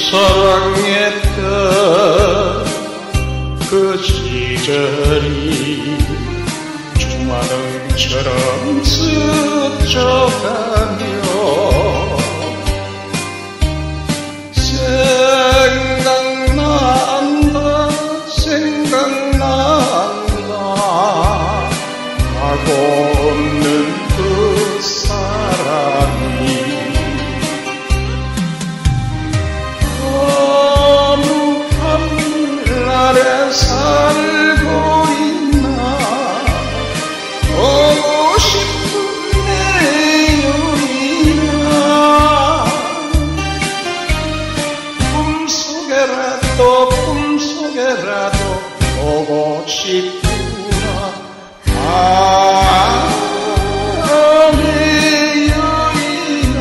사랑했던 그 시절이 주마등처럼 스쳐가며 생각난다 하고 없는 그 사람이 어느 하늘나라에 살고 있나 보고 싶은 내 여인아 꿈속에라도 보고 싶구나 내 여인아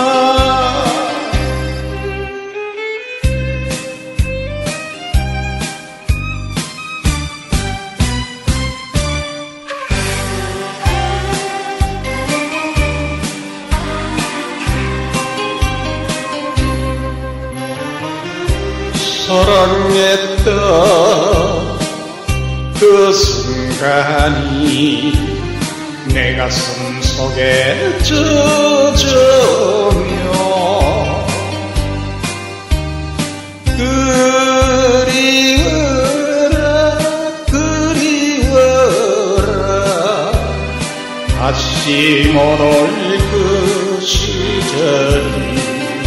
사랑했던 그 순간이 내 가슴 속에 젖으며 그리워라 다시 못 올 그 시절이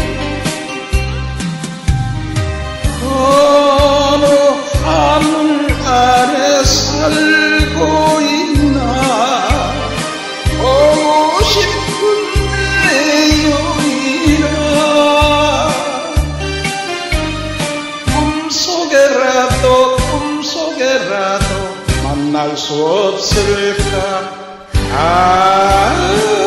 어느 하늘 아래 살고 있나 보고 싶은 내 여인아 꿈속에라도 만날 수 없을까